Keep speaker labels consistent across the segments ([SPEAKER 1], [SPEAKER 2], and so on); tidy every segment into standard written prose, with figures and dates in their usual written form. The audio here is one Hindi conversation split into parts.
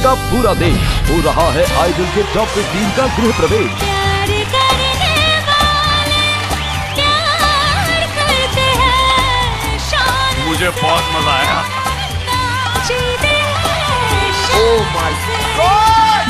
[SPEAKER 1] का पूरा देश हो रहा है आइडल के टॉप 15 का गृह प्रवेश।
[SPEAKER 2] मुझे बहुत मजा आया।
[SPEAKER 1] Oh my God!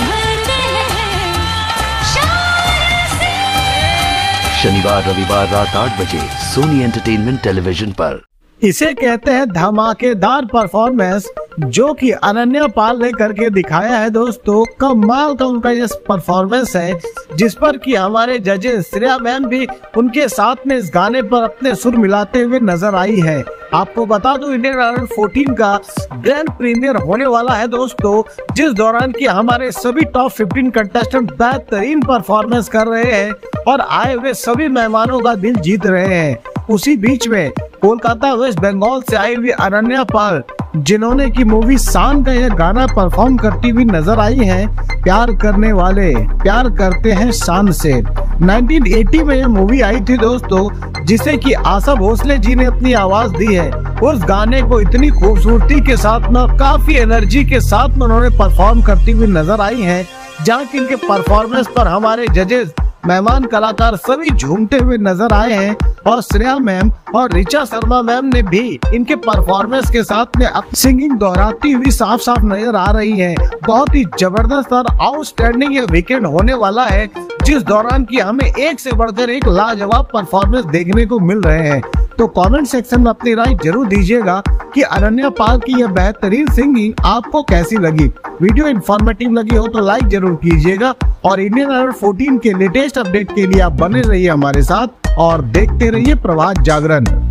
[SPEAKER 1] शनिवार रविवार रात 8 बजे सोनी एंटरटेनमेंट टेलीविजन पर।
[SPEAKER 3] इसे कहते हैं धमाकेदार परफॉर्मेंस, जो कि अनन्या पाल ने करके दिखाया है दोस्तों। कमाल का उनका ये परफॉर्मेंस है, जिस पर कि हमारे जजेस श्रेया मैम भी उनके साथ में इस गाने पर अपने सुर मिलाते हुए नजर आई है। आपको बता दूं, इंडियन आइडल 14 का ग्रैंड प्रीमियर होने वाला है दोस्तों, जिस दौरान कि हमारे सभी टॉप 15 कंटेस्टेंट बेहतरीन परफॉर्मेंस कर रहे हैं और आए हुए सभी मेहमानों का दिल जीत रहे हैं। उसी बीच में कोलकाता वेस्ट बंगाल से आई हुई अनन्या पाल, जिन्होंने की मूवी शान का यह गाना परफॉर्म करती हुई नजर आई है। प्यार करने वाले प्यार करते हैं शान से। 1980 में यह मूवी आई थी दोस्तों, जिसे कि आशा भोसले जी ने अपनी आवाज दी है। उस गाने को इतनी खूबसूरती के साथ में, काफी एनर्जी के साथ में उन्होंने परफॉर्म करती हुई नजर आई है, जहाँ की इनके परफॉर्मेंस पर हमारे जजेस, मेहमान कलाकार सभी झूमते हुए नजर आए हैं। और श्रेया मैम और ऋचा शर्मा मैम ने भी इनके परफॉर्मेंस के साथ में सिंगिंग दोहराती हुई साफ साफ नजर आ रही है। बहुत ही जबरदस्त और आउटस्टैंडिंग ये वीकेंड होने वाला है, जिस दौरान की हमें एक से बढ़कर एक लाजवाब परफॉर्मेंस देखने को मिल रहे हैं। तो कमेंट सेक्शन में अपनी राय जरूर दीजिएगा कि अनन्या पाल की यह बेहतरीन सिंगिंग आपको कैसी लगी। वीडियो इन्फॉर्मेटिव लगी हो तो लाइक जरूर कीजिएगा और इंडियन आइडल 14 के लेटेस्ट अपडेट के लिए आप बने रहिए हमारे साथ और देखते रहिए प्रभात जागरण।